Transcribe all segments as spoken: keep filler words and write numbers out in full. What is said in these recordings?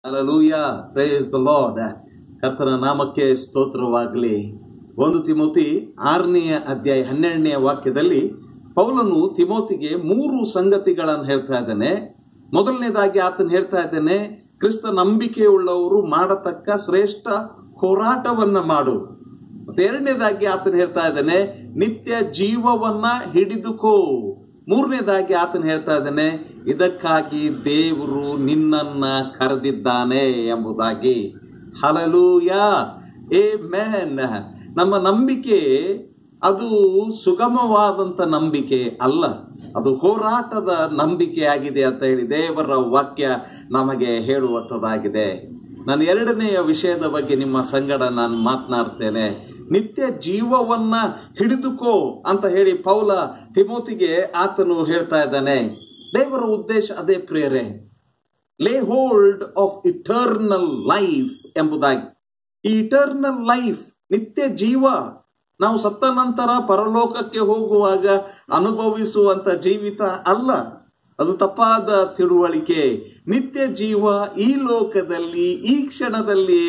Hallelujah, praise the lord. ಕರ್ತನ ನಾಮಕ್ಕೆ ಸ್ತೋತ್ರವಾಗಲಿ. ಒಂದು ತಿಮೋತಿ ಆರನೆಯ ಅಧ್ಯಾಯ ಹನ್ನೆರಡನೆಯ ವಾಕ್ಯದಲ್ಲಿ ಪೌಲನು ತಿಮೋತಿಗೆ ಮೂರು ಸಂಗತಿಗಳನ್ನು ಹೇಳ್ತಾ ಇದ್ದಾನೆ. ಮೊದಲನೇದಾಗಿ ಆತನು ಹೇಳ್ತಾ ಇದ್ದಾನೆ, ಕ್ರಿಸ್ತ ನಂಬಿಕೆಯುಳ್ಳವರು ಮಾಡತಕ್ಕ ಶ್ರೇಷ್ಠ ಹೋರಾಟವನ್ನ ಮಾಡು. ಮತ್ತೆ ಎರಡನೇದಾಗಿ ಆತನು ಹೇಳ್ತಾ ಇದ್ದಾನೆ, ನಿತ್ಯ ಜೀವವನ್ನ ಹಿಡಿದುಕೋ. ಮೂರನೇದಾಗಿ ಆತನು ಹೇಳ್ತಾ ಇದ್ದಾನೆ, ಇದಕ್ಕಾಗಿ ದೇವರು ನಿನ್ನನ್ನ ಕರೆದಿದ್ದಾನೆ ಎಂಬುದಾಗಿ. Hallelujah, amen. ನಮ್ಮ ನಂಬಿಕೆ ಅದು ಸುಗಮವಾದಂತ ನಂಬಿಕೆ ಅಲ್ಲ, ಅದು ಹೋರಾಟದ ನಂಬಿಕೆ ಆಗಿದೆ ಅಂತ ಹೇಳಿ ದೇವರ ವಾಕ್ಯ ನಮಗೆ ಹೇಳುವಂಥದ್ದಾಗಿದೆ. ನಾನು ಎರಡನೆಯ ವಿಷಯದ ಬಗ್ಗೆ ನಿಮ್ಮ ಸಂಗಡ ನಾನು ಮಾತನಾಡ್ತೇನೆ. ನಿತ್ಯ ಜೀವವನ್ನ ಹಿಡಿದುಕೋ ಅಂತ ಹೇಳಿ ಪೌಲ ತಿಮೋತಿಗೆ ಆತನು ಹೇಳ್ತಾ ಇದ್ದಾನೆ. ದೇವರ ಉದ್ದೇಶ ಅದೇ ಪ್ರೇರೆ, ಲೇ ಹೋಲ್ಡ್ ಆಫ್ ಇಟರ್ನಲ್ ಲೈಫ್ ಎಂಬುದಾಗಿ. ಈ ಇಟರ್ನಲ್ ಲೈಫ್, ನಿತ್ಯ ಜೀವ, ನಾವು ಸತ್ತ ನಂತರ ಪರಲೋಕಕ್ಕೆ ಹೋಗುವಾಗ ಅನುಭವಿಸುವಂತ ಜೀವಿತ ಅಲ್ಲ. ಅದು ತಪ್ಪಾದ ತಿಳುವಳಿಕೆ. ನಿತ್ಯ ಜೀವ ಈ ಲೋಕದಲ್ಲಿ ಈ ಕ್ಷಣದಲ್ಲಿ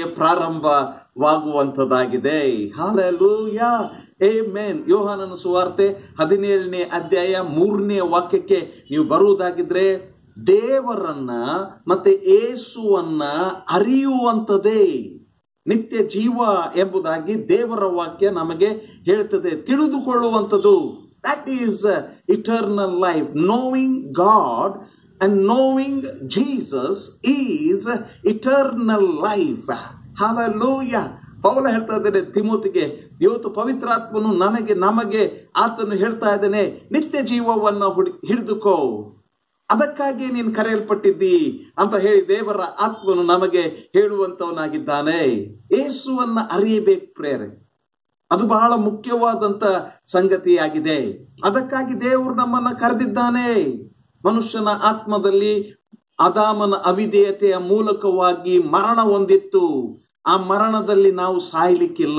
ಪ್ರಾರಂಭವಾಗುವಂತದ್ದಾಗಿದೆ. Hallelujah, amen. ಯೋಹಾನನ ಸುವಾರ್ತೆ ಹದಿನೇಳನೇ ಅಧ್ಯಾಯ ಮೂರನೇ ವಾಕ್ಯಕ್ಕೆ ನೀವು ಬರುವುದಾಗಿದ್ರೆ, ದೇವರನ್ನ ಮತ್ತೆ ಯೇಸುವನ್ನ ಅರಿಯುವಂಥದ್ದೇ ನಿತ್ಯ ಜೀವ ಎಂಬುದಾಗಿ ದೇವರ ವಾಕ್ಯ ನಮಗೆ ಹೇಳ್ತದೆ. ತಿಳಿದುಕೊಳ್ಳುವಂಥದ್ದು, that is eternal life. Knowing God and knowing Jesus is eternal life. Hallelujah. ಪೌಲ ಹೇಳ್ತಾ ಇದ್ದಾನೆ ತಿಮೋತಿಗೆ, ಇವತ್ತು ಪವಿತ್ರಾತ್ಮನು ನನಗೆ ನಮಗೆ ಆತನು ಹೇಳ್ತಾ ಇದ್ದಾನೆ, ನಿತ್ಯ ಜೀವವನ್ನು ಹಿಡಿದುಕೋ, ಅದಕ್ಕಾಗಿ ನೀನು ಕರೆಯಲ್ಪಟ್ಟಿದ್ದಿ ಅಂತ ಹೇಳಿ ದೇವರ ಆತ್ಮನು ನಮಗೆ ಹೇಳುವಂತವನಾಗಿದ್ದಾನೆ. ಯೇಸುವನ್ನ ಅರಿಯಬೇಕು ಪ್ರೇರೆ, ಅದು ಬಹಳ ಮುಖ್ಯವಾದಂತ ಸಂಗತಿಯಾಗಿದೆ. ಅದಕ್ಕಾಗಿ ದೇವರು ನಮ್ಮನ್ನ ಕರೆದಿದ್ದಾನೆ. ಮನುಷ್ಯನ ಆತ್ಮದಲ್ಲಿ ಆದಾಮನ ಅವಿಧೇಯತೆಯ ಮೂಲಕವಾಗಿ ಮರಣ ಹೊಂದಿತ್ತು. ಆ ಮರಣದಲ್ಲಿ ನಾವು ಸಾಯ್ಲಿಕ್ಕಿಲ್ಲ.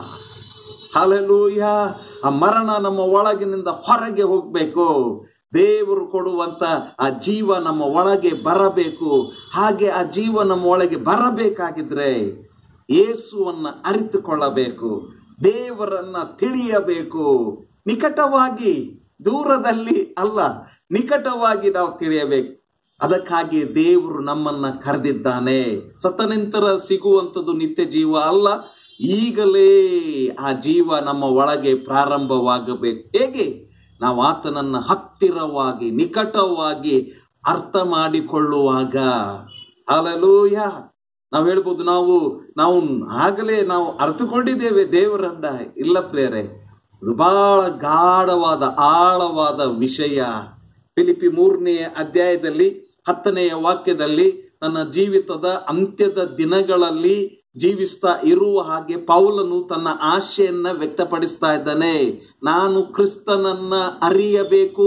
ಹಲ್ಲೆಲೂಯಾ. ಆ ಮರಣ ನಮ್ಮ ಒಳಗಿನಿಂದ ಹೊರಗೆ ಹೋಗ್ಬೇಕು. ದೇವರು ಕೊಡುವಂತ ಆ ಜೀವ ನಮ್ಮ ಒಳಗೆ ಬರಬೇಕು. ಹಾಗೆ ಆ ಜೀವ ನಮ್ಮ ಒಳಗೆ ಬರಬೇಕಾಗಿದ್ರೆ ಯೇಸುವನ್ನ ಅರಿತುಕೊಳ್ಳಬೇಕು, ದೇವರನ್ನ ತಿಳಿಯಬೇಕು. ನಿಕಟವಾಗಿ, ದೂರದಲ್ಲಿ ಅಲ್ಲ, ನಿಕಟವಾಗಿ ನಾವು ತಿಳಿಯಬೇಕು. ಅದಕ್ಕಾಗಿ ದೇವರು ನಮ್ಮನ್ನ ಕರೆದಿದ್ದಾನೆ. ಸತ್ತ ನಂತರ ಸಿಗುವಂಥದ್ದು ನಿತ್ಯ ಜೀವ ಅಲ್ಲ, ಈಗಲೇ ಆ ಜೀವ ನಮ್ಮ ಒಳಗೆ ಪ್ರಾರಂಭವಾಗಬೇಕು. ಹೇಗೆ? ನಾವು ಆತನನ್ನ ಹತ್ತಿರವಾಗಿ, ನಿಕಟವಾಗಿ ಅರ್ಥ ಮಾಡಿಕೊಳ್ಳುವಾಗ. ಹಲ್ಲೆಲೂಯಾ. ನಾವು ಹೇಳ್ಬೋದು, ನಾವು ನಾವು ಆಗಲೇ ನಾವು ಅರ್ಥಕೊಂಡಿದ್ದೇವೆ ದೇವರನ್ನ. ಇಲ್ಲ ಪ್ರೇರೆ, ಅದು ಬಹಳ ಗಾಢವಾದ ಆಳವಾದ ವಿಷಯ. ಫಿಲಿಪ್ಪಿ ಮೂರನೇ ಅಧ್ಯಾಯದಲ್ಲಿ ಹತ್ತನೆಯ ವಾಕ್ಯದಲ್ಲಿ, ನನ್ನ ಜೀವಿತದ ಅಂತ್ಯದ ದಿನಗಳಲ್ಲಿ ಜೀವಿಸ್ತಾ ಇರುವ ಹಾಗೆ ಪೌಲನು ತನ್ನ ಆಶೆಯನ್ನ ವ್ಯಕ್ತಪಡಿಸ್ತಾ ಇದ್ದಾನೆ. ನಾನು ಕ್ರಿಸ್ತನನ್ನ ಅರಿಯಬೇಕು.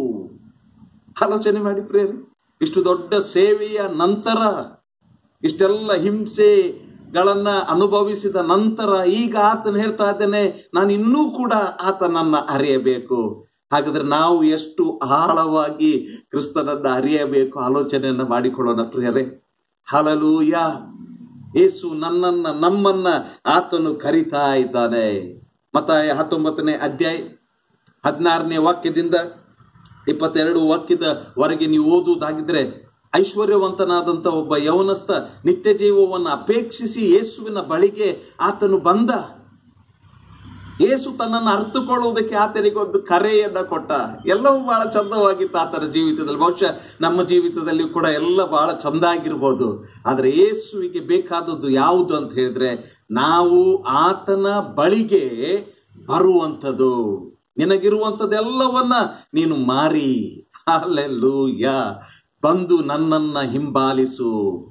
ಆಲೋಚನೆ ಮಾಡಿ ಪ್ರೇರೆ, ಇಷ್ಟು ದೊಡ್ಡ ಸೇವೆಯ ನಂತರ, ಇಷ್ಟೆಲ್ಲ ಹಿಂಸೆಗಳನ್ನ ಅನುಭವಿಸಿದ ನಂತರ ಈಗ ಆತನ ಹೇಳ್ತಾ ಇದ್ದಾನೆ, ನಾನು ಇನ್ನೂ ಕೂಡ ಆತನನ್ನ ಅರಿಯಬೇಕು. ಹಾಗಾದ್ರೆ ನಾವು ಎಷ್ಟು ಆಳವಾಗಿ ಕ್ರಿಸ್ತನನ್ನ ಅರಿಯಬೇಕು ಆಲೋಚನೆಯನ್ನ ಮಾಡಿಕೊಳ್ಳೋಣ ಪ್ರಿಯರೇ. ಹಲ್ಲೆಲೂಯಾ. ಯೇಸು ನನ್ನನ್ನ ನಮ್ಮನ್ನ ಆತನು ಕರಿತಾ ಇದ್ದಾನೆ. ಮತ್ತಾಯ ಹತ್ತೊಂಬತ್ತನೇ ಅಧ್ಯಾಯ ಹದಿನಾರನೇ ವಾಕ್ಯದಿಂದ ಇಪ್ಪತ್ತೆರಡು ವಾಕ್ಯದವರೆಗೆ ನೀವು ಓದುವುದಾಗಿದ್ರೆ, ಐಶ್ವರ್ಯವಂತನಾದಂಥ ಒಬ್ಬ ಯೌವನಸ್ಥ ನಿತ್ಯ ಜೀವವನ್ನು ಅಪೇಕ್ಷಿಸಿ ಯೇಸುವಿನ ಬಳಿಗೆ ಆತನು ಬಂದ. ಯೇಸು ತನ್ನನ್ನು ಅರ್ಥಕೊಳ್ಳುವುದಕ್ಕೆ ಆತನಿಗೆ ಒಂದು ಕರೆಯನ್ನ ಕೊಟ್ಟ. ಎಲ್ಲವೂ ಬಹಳ ಚಂದವಾಗಿತ್ತು ಆತನ ಜೀವಿತದಲ್ಲಿ. ಬಹುಶಃ ನಮ್ಮ ಜೀವಿತದಲ್ಲಿ ಕೂಡ ಎಲ್ಲ ಬಹಳ ಚಂದ ಆಗಿರ್ಬೋದು. ಆದ್ರೆ ಯೇಸುವಿಗೆ ಬೇಕಾದದ್ದು ಯಾವುದು ಅಂತ ಹೇಳಿದ್ರೆ, ನಾವು ಆತನ ಬಳಿಗೆ ಬರುವಂಥದ್ದು. ನಿನಗಿರುವಂಥದ್ದೆಲ್ಲವನ್ನ ನೀನು ಮಾರಿ, ಹಲ್ಲೆಲೂಯಾ, ಬಂದು ನನ್ನನ್ನ ಹಿಂಬಾಲಿಸು.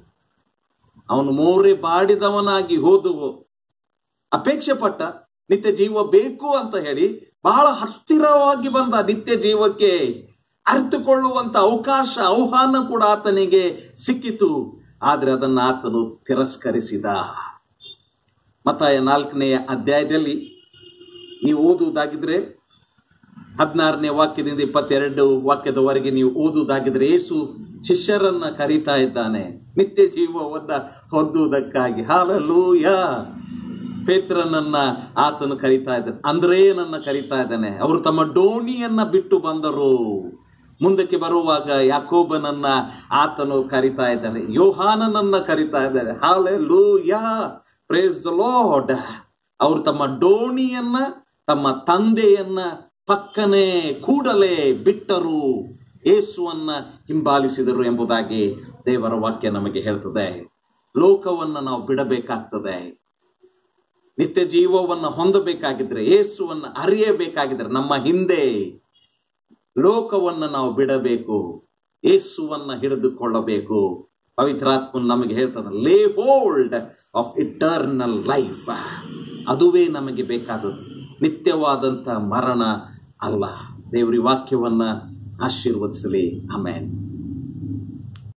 ಅವನು ಮೋರೆ ಬಾಡಿದವನಾಗಿ ಹೋದುವು, ಅಪೇಕ್ಷೆ ಪಟ್ಟ, ನಿತ್ಯ ಜೀವ ಬೇಕು ಅಂತ ಹೇಳಿ ಬಹಳ ಹತ್ತಿರವಾಗಿ ಬಂದ. ನಿತ್ಯ ಜೀವಕ್ಕೆ ಅರಿತುಕೊಳ್ಳುವಂತ ಅವಕಾಶ, ಆಹ್ವಾನ ಕೂಡ ಆತನಿಗೆ ಸಿಕ್ಕಿತು. ಆದ್ರೆ ಅದನ್ನ ಆತನು ತಿರಸ್ಕರಿಸಿದ. ಮತ್ತಾಯ ನಾಲ್ಕನೆಯ ಅಧ್ಯಾಯದಲ್ಲಿ ನೀವು ಓದುವುದಾಗಿದ್ರೆ, ಹದಿನಾರನೇ ವಾಕ್ಯದಿಂದ ಇಪ್ಪತ್ತೆರಡು ವಾಕ್ಯದವರೆಗೆ ನೀವು ಓದುವುದಾಗಿದ್ರೆ, ಯೇಸು ಶಿಷ್ಯರನ್ನ ಕರೀತಾ ಇದ್ದಾನೆ ನಿತ್ಯ ಜೀವವನ್ನ ಹೊಂದುವುದಕ್ಕಾಗಿ. ಹಲ್ಲೆಲೂಯಾ. ಪೇತ್ರನನ್ನ ಆತನು ಕರೀತಾ ಇದ್ದಾನೆ, ಅಂದ್ರೇಯನನ್ನ ಕರೀತಾ ಇದ್ದಾನೆ. ಅವರು ತಮ್ಮ ಡೋಣಿಯನ್ನ ಬಿಟ್ಟು ಬಂದರು. ಮುಂದಕ್ಕೆ ಬರುವಾಗ ಯಾಕೋಬನನ್ನ ಆತನು ಕರೀತಾ ಇದ್ದಾನೆ, ಯೋಹಾನನನ್ನ ಕರೀತಾ ಇದ್ದಾನೆ. Hallelujah, praise the Lord. ಅವರು ತಮ್ಮ ಡೋಣಿಯನ್ನ ತಮ್ಮ ತಂದೆಯನ್ನ ಪಕ್ಕನೆ ಕೂಡಲೇ ಬಿಟ್ಟರು, ಯೇಸುವನ್ನ ಹಿಂಬಾಲಿಸಿದರು ಎಂಬುದಾಗಿ ದೇವರ ವಾಕ್ಯ ನಮಗೆ ಹೇಳ್ತದೆ. ಲೋಕವನ್ನ ನಾವು ಬಿಡಬೇಕಾಗ್ತದೆ. ನಿತ್ಯ ಜೀವವನ್ನ ಹೊಂದಬೇಕಾಗಿದ್ರೆ, ಯೇಸುವನ್ನ ಅರಿಯಬೇಕಾಗಿದ್ರೆ ನಮ್ಮ ಹಿಂದೆ ಲೋಕವನ್ನ ನಾವು ಬಿಡಬೇಕು, ಯೇಸುವನ್ನ ಹಿಡಿದುಕೊಳ್ಳಬೇಕು. ಪವಿತ್ರಾತ್ಮನು ನಮಗೆ ಹೇಳ್ತದೆ, ಲೇ ಹೋಲ್ಡ್ ಆಫ್ ಇಟರ್ನಲ್ ಲೈಫ್. ಅದುವೇ ನಮಗೆ ಬೇಕಾದದ್ದು, ನಿತ್ಯವಾದಂಥ ಮರಣ ಅಲ್ಲ. ದೇವರ ವಾಕ್ಯವನ್ನ ಆಶೀರ್ವದಿಸಲಿ. ಆಮೆನ್.